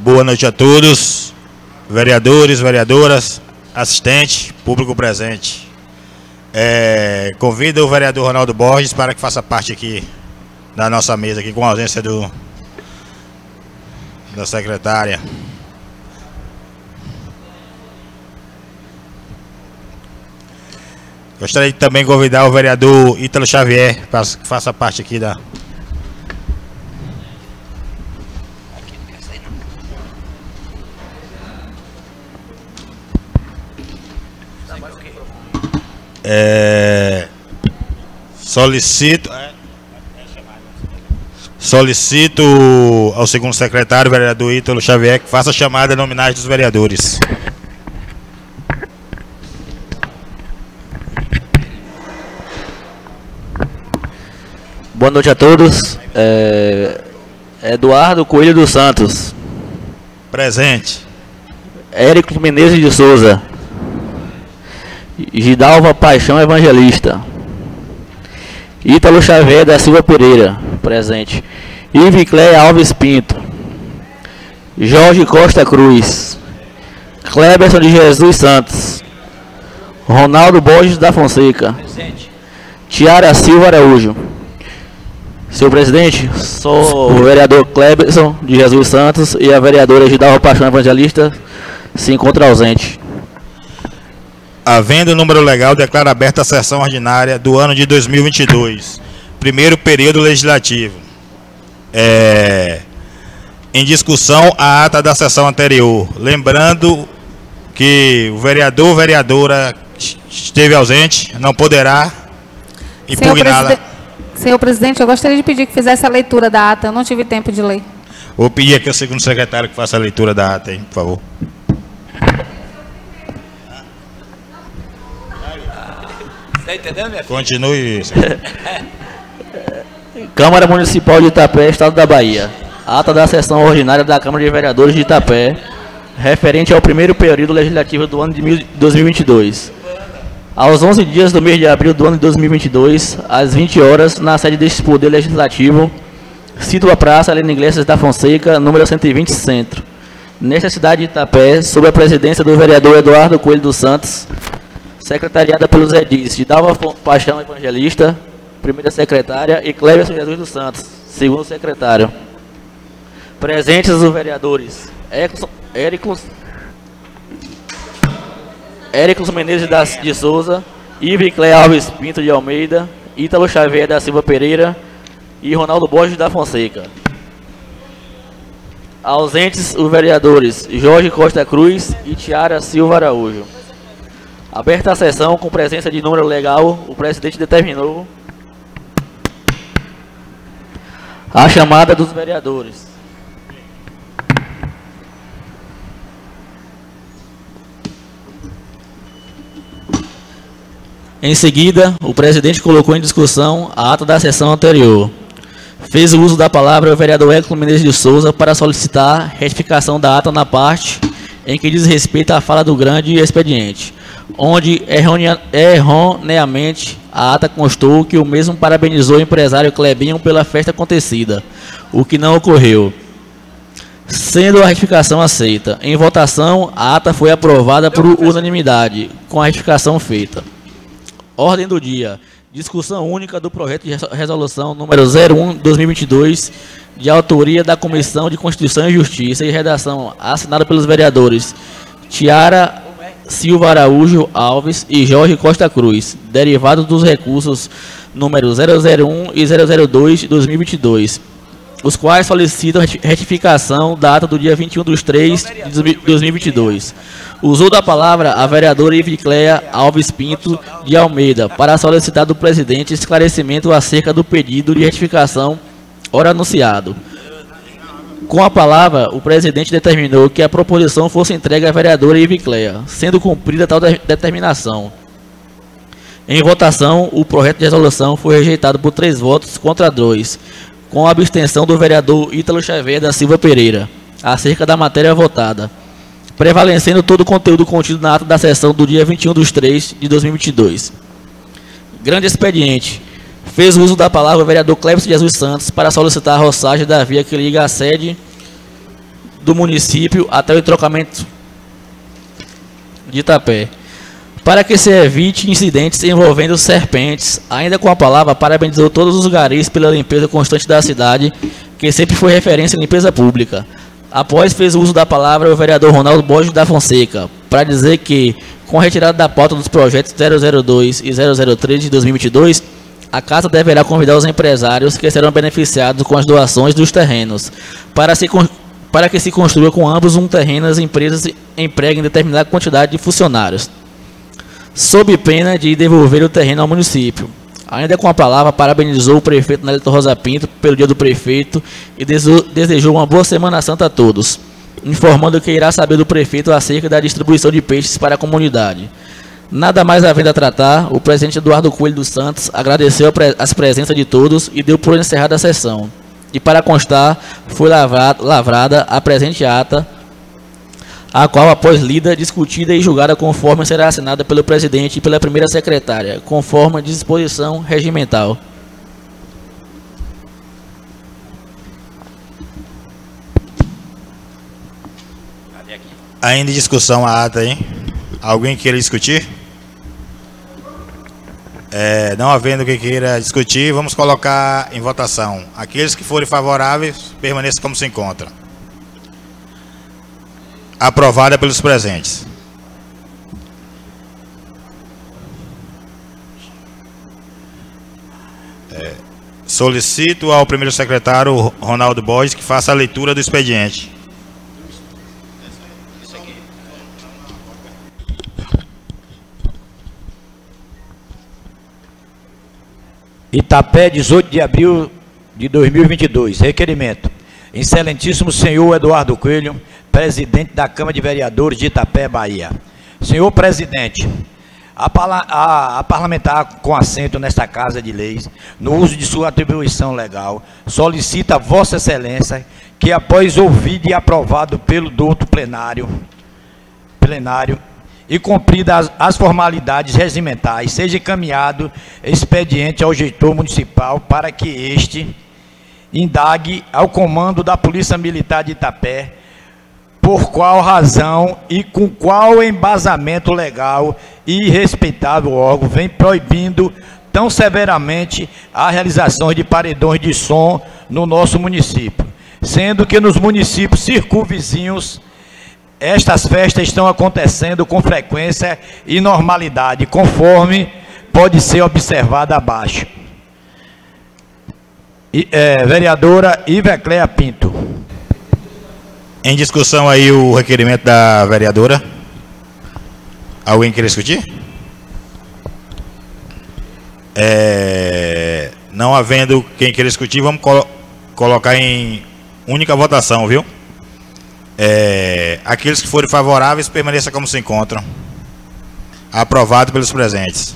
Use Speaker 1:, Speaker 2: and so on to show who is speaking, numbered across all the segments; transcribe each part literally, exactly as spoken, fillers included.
Speaker 1: Boa noite a todos, vereadores, vereadoras, assistente, público presente. É, convido o vereador Ronaldo Borges para que faça parte aqui da nossa mesa, aqui com a ausência do, da secretária. Gostaria de também convidar o vereador Ítalo Xavier para que faça parte aqui da... É, solicito solicito ao segundo secretário, vereador Ítalo Xavier, que faça a chamada em homenagem dos vereadores.
Speaker 2: Boa noite a todos. É, Eduardo Coelho dos Santos.
Speaker 1: Presente.
Speaker 2: Érico Menezes de Souza. Gidalva Paixão Evangelista. Ítalo Xavier da Silva Pereira. Presente. Ivicléia Alves Pinto. Jorge Costa Cruz. Cleberson de Jesus Santos. Ronaldo Borges da Fonseca. Presente. Tiara Silva Araújo. Senhor presidente, sou o vereador Cleberson de Jesus Santos e a vereadora Gidalva Paixão Evangelista se encontra ausente.
Speaker 1: Havendo o número legal, declaro aberta a sessão ordinária do ano de dois mil e vinte e dois, primeiro período legislativo. É, em discussão a ata da sessão anterior. Lembrando que o vereador ou vereadora esteve ausente, não poderá impugná-la.
Speaker 3: Senhor presidente, eu gostaria de pedir que fizesse a leitura da ata. Eu não tive tempo de ler.
Speaker 1: Vou pedir aqui ao segundo secretário que faça a leitura da ata, hein, por favor.
Speaker 4: Está entendendo, minha filha?
Speaker 1: Continue.
Speaker 2: Câmara Municipal de Itapé, Estado da Bahia. Ata da sessão ordinária da Câmara de Vereadores de Itapé, referente ao primeiro período legislativo do ano de dois mil e vinte e dois. Aos onze dias do mês de abril do ano de dois mil e vinte e dois, às vinte horas, na sede deste Poder Legislativo, cito a Praça Helena Iglesias da Fonseca, número cento e vinte, Centro. Nesta cidade de Itapé, sob a presidência do vereador Eduardo Coelho dos Santos, secretariada pelos edis Gidalva Paixão Evangelista, primeira secretária, e Cleberson Jesus dos Santos, segundo secretário. Presentes os vereadores Érico Érico Menezes de Souza, Ivicléia Alves Pinto de Almeida, Ítalo Xavier da Silva Pereira e Ronaldo Borges da Fonseca. Ausentes os vereadores Jorge Costa Cruz e Tiara Silva Araújo. Aberta a sessão com presença de número legal, o presidente determinou a chamada dos vereadores. Em seguida, o presidente colocou em discussão a ata da sessão anterior. Fez o uso da palavra o vereador Érico Menezes de Souza para solicitar retificação da ata na parte em que diz respeito à fala do grande expediente, onde erroneamente a ata constou que o mesmo parabenizou o empresário Clebinho pela festa acontecida, o que não ocorreu. Sendo a retificação aceita, em votação, a ata foi aprovada por unanimidade, com a retificação feita. Ordem do dia. Discussão única do projeto de resolução número zero um barra dois mil e vinte e dois, de autoria da Comissão de Constituição e Justiça e redação assinada pelos vereadores Tiara Silva Araújo Alves e Jorge Costa Cruz, derivado dos recursos número zero zero um e zero zero dois de dois mil e vinte e dois, os quais solicitam retificação da ata do dia vinte e um de três de dois mil e vinte e dois. Usou da palavra a vereadora Ivicléia Alves Pinto de Almeida para solicitar do presidente esclarecimento acerca do pedido de retificação ora anunciado. Com a palavra, o presidente determinou que a proposição fosse entregue à vereadora Ivicléia, sendo cumprida tal de determinação. Em votação, o projeto de resolução foi rejeitado por três votos contra dois, com a abstenção do vereador Ítalo Xavier da Silva Pereira, acerca da matéria votada, prevalecendo todo o conteúdo contido na ata da sessão do dia vinte e um de três de dois mil e vinte e dois. Grande expediente. Fez uso da palavra o vereador Cleberson Jesus Santos para solicitar a roçagem da via que liga a sede do município até o entrocamento de Itapé, para que se evite incidentes envolvendo serpentes. Ainda com a palavra, parabenizou todos os garis pela limpeza constante da cidade, que sempre foi referência em limpeza pública. Após, fez uso da palavra o vereador Ronaldo Borges da Fonseca, para dizer que, com a retirada da pauta dos projetos zero zero dois e zero zero três de dois mil e vinte e dois, a Casa deverá convidar os empresários que serão beneficiados com as doações dos terrenos, para, se, para que se construa com ambos um terreno e as empresas empreguem determinada quantidade de funcionários, sob pena de devolver o terreno ao município. Ainda com a palavra, parabenizou o prefeito Nélito Rosa Pinto pelo dia do prefeito e desejou uma boa Semana Santa a todos, informando que irá saber do prefeito acerca da distribuição de peixes para a comunidade. Nada mais havendo a tratar, o presidente Eduardo Coelho dos Santos agradeceu as presenças de todos e deu por encerrada a sessão. E para constar, foi lavrada, lavrada a presente ata, a qual, após lida, discutida e julgada conforme será assinada pelo presidente e pela primeira secretária, conforme a disposição regimental.
Speaker 1: Ainda em discussão a ata, hein? Alguém queira discutir? É, não havendo quem queira discutir, vamos colocar em votação. Aqueles que forem favoráveis, permaneçam como se encontram. Aprovada pelos presentes. É, solicito ao primeiro secretário, Ronaldo Borges, que faça a leitura do expediente.
Speaker 5: Itapé, dezoito de abril de dois mil e vinte e dois. Requerimento. Excelentíssimo senhor Eduardo Coelho, presidente da Câmara de Vereadores de Itapé, Bahia. Senhor presidente, a, a, a parlamentar com assento nesta Casa de Leis, no uso de sua atribuição legal, solicita a Vossa Excelência que, após ouvido e aprovado pelo douto plenário, plenário e cumpridas as, as formalidades regimentais, seja encaminhado expediente ao gestor municipal para que este indague ao comando da Polícia Militar de Itapé por qual razão e com qual embasamento legal e respeitável órgão vem proibindo tão severamente a realização de paredões de som no nosso município, sendo que nos municípios circunvizinhos estas festas estão acontecendo com frequência e normalidade, conforme pode ser observado abaixo. E, é, vereadora Ivecléa Pinto.
Speaker 1: Em discussão aí o requerimento da vereadora. Alguém quer discutir? É, não havendo quem queira discutir, vamos colo colocar em única votação, viu? É, aqueles que forem favoráveis, permaneçam como se encontram. Aprovado pelos presentes.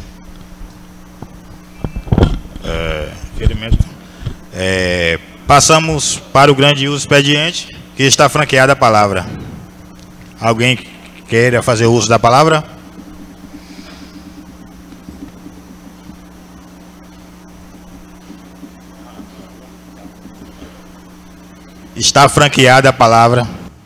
Speaker 1: É, requerimento. É, passamos para o grande uso expediente, que está franqueada a palavra. Alguém queira fazer uso da palavra? Está franqueada a palavra.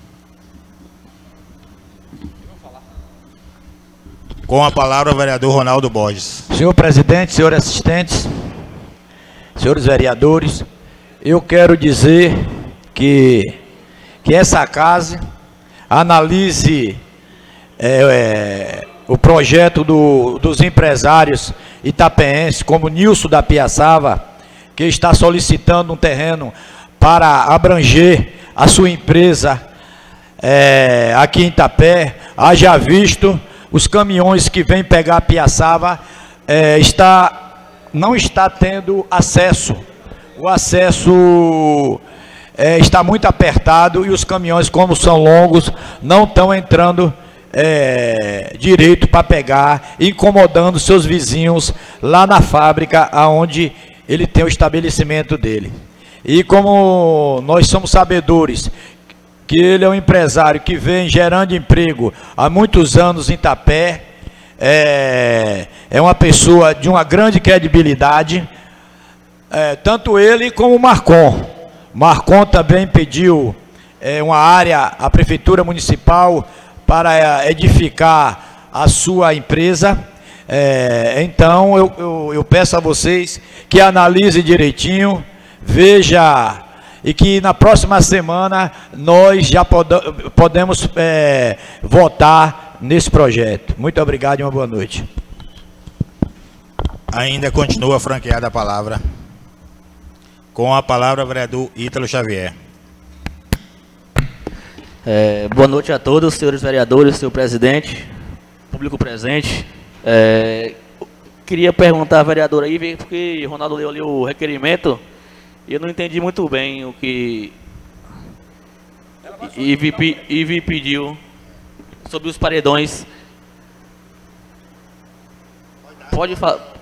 Speaker 1: Com a palavra o vereador Ronaldo Borges.
Speaker 5: Senhor presidente, senhores assistentes, senhores vereadores, eu quero dizer que, que essa casa analise é, é, o projeto do, dos empresários itapeenses, como Nilson da Piaçava, que está solicitando um terreno para abranger a sua empresa é, aqui em Itapé. Haja visto os caminhões que vêm pegar a Piaçava, é, está, não está tendo acesso. O acesso é, está muito apertado e os caminhões, como são longos, não estão entrando é, direito para pegar, incomodando seus vizinhos lá na fábrica onde ele tem o estabelecimento dele. E como nós somos sabedores que ele é um empresário que vem gerando emprego há muitos anos em Itapé, é, é uma pessoa de uma grande credibilidade, é, tanto ele como o Marcon. Marcon também pediu é, uma área, a Prefeitura Municipal, para edificar a sua empresa. É, então, eu, eu, eu peço a vocês que analisem direitinho, veja, e que na próxima semana nós já pod podemos é, votar nesse projeto. Muito obrigado e uma boa noite.
Speaker 1: Ainda continua franqueada a palavra. Com a palavra, o vereador Ítalo Xavier.
Speaker 2: É, boa noite a todos, senhores vereadores, senhor presidente, público presente. É, queria perguntar à vereadora aí, porque Ronaldo leu ali o requerimento e eu não entendi muito bem o que Ivi, Ivi pediu sobre os paredões. Pode falar.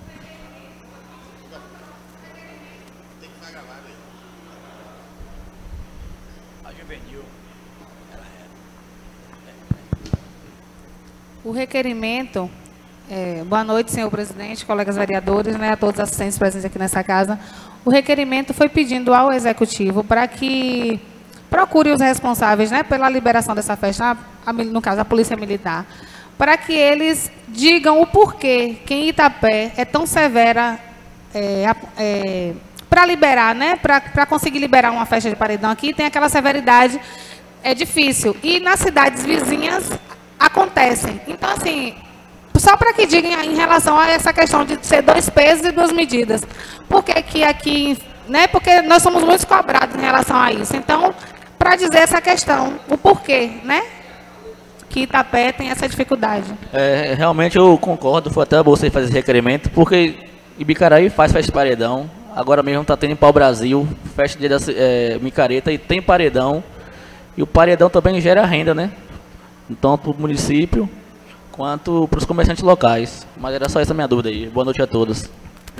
Speaker 3: O requerimento, é, boa noite, senhor presidente, colegas vereadores, né, a todos os assistentes presentes aqui nessa casa. O requerimento foi pedindo ao executivo para que procure os responsáveis, né, pela liberação dessa festa, a, a, no caso a Polícia Militar, para que eles digam o porquê que em Itapé é tão severa é, é, para liberar, né, para conseguir liberar uma festa de paredão aqui, tem aquela severidade, é difícil. E nas cidades vizinhas acontecem. Então, assim, só para que digam em relação a essa questão de ser dois pesos e duas medidas. Por que que aqui, né? Porque nós somos muito cobrados em relação a isso. Então, para dizer essa questão, o porquê, né? Que Itapé tem essa dificuldade. É,
Speaker 2: realmente eu concordo, foi até você fazer esse requerimento, porque Ibicaraí faz festa de paredão, agora mesmo está tendo em Pau Brasil, festa de é, micareta e tem paredão, e o paredão também gera renda, né? Tanto para o município, quanto para os comerciantes locais. Mas era só essa minha dúvida aí. Boa noite a todos.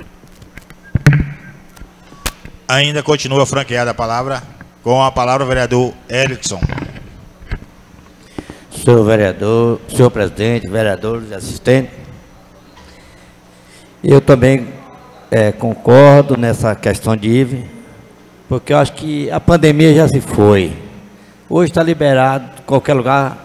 Speaker 1: Ainda continua franqueada a palavra. Com a palavra, o vereador Erickson.
Speaker 6: Senhor vereador, senhor presidente, vereadores e assistentes, eu também é, concordo nessa questão de I V E, porque eu acho que a pandemia já se foi. Hoje está liberado em qualquer lugar.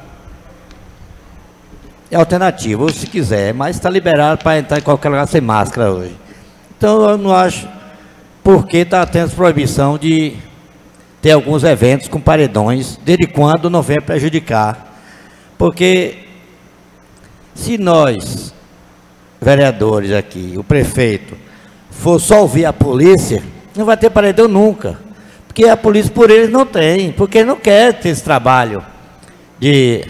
Speaker 6: É alternativo, ou se quiser, mas está liberado para entrar em qualquer lugar sem máscara hoje. Então eu não acho porque está tendo proibição de ter alguns eventos com paredões, desde quando não vem prejudicar. Porque se nós, vereadores aqui, o prefeito, for só ouvir a polícia, não vai ter paredão nunca. Porque a polícia por eles não tem, porque não quer ter esse trabalho de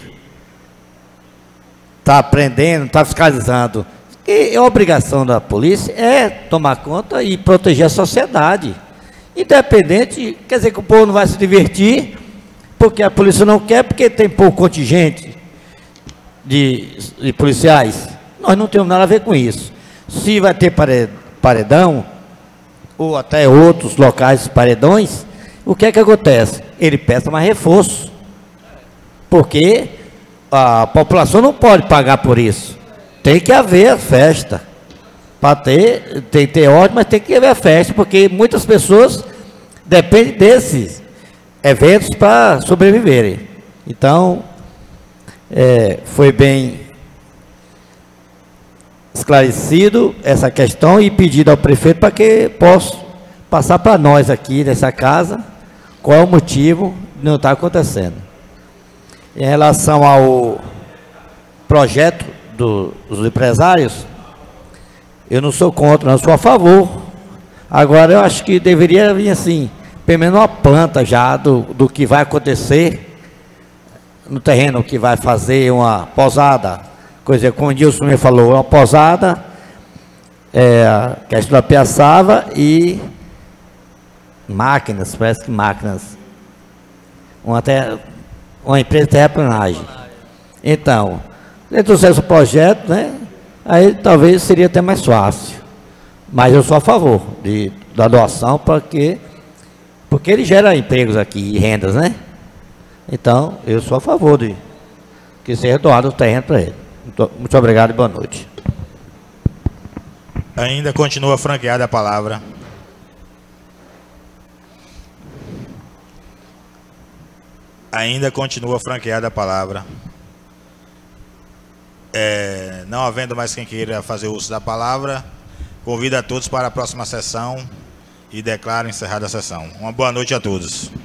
Speaker 6: está aprendendo, está fiscalizando. E a obrigação da polícia é tomar conta e proteger a sociedade. Independente, quer dizer que o povo não vai se divertir, porque a polícia não quer, porque tem pouco contingente de, de policiais. Nós não temos nada a ver com isso. Se vai ter paredão, ou até outros locais paredões, o que é que acontece? Ele peça mais reforço. Porque a população não pode pagar por isso. Tem que haver a festa. Para ter, tem que ter ordem, mas tem que haver a festa, porque muitas pessoas dependem desses eventos para sobreviverem. Então, é, foi bem esclarecido essa questão e pedido ao prefeito para que possa passar para nós aqui nessa casa qual é o motivo de não estar acontecendo. Em relação ao projeto do, dos empresários, eu não sou contra, não sou a favor. Agora eu acho que deveria vir assim, pelo menos uma planta já do, do que vai acontecer no terreno, que vai fazer uma posada, coisa como o Dilson me falou, uma posada, é, a questão da piaçava e máquinas, parece que máquinas, uma, ter, uma empresa de terraplanagem. Então, se trouxesse o projeto, né, aí talvez seria até mais fácil. Mas eu sou a favor de, da doação, porque, porque ele gera empregos aqui e rendas, né? Então, eu sou a favor de que seja doado o terreno para ele. Muito, muito obrigado e boa noite.
Speaker 1: Ainda continua franqueada a palavra. Ainda continua franqueada a palavra. É, não havendo mais quem queira fazer uso da palavra, convido a todos para a próxima sessão e declaro encerrada a sessão. Uma boa noite a todos.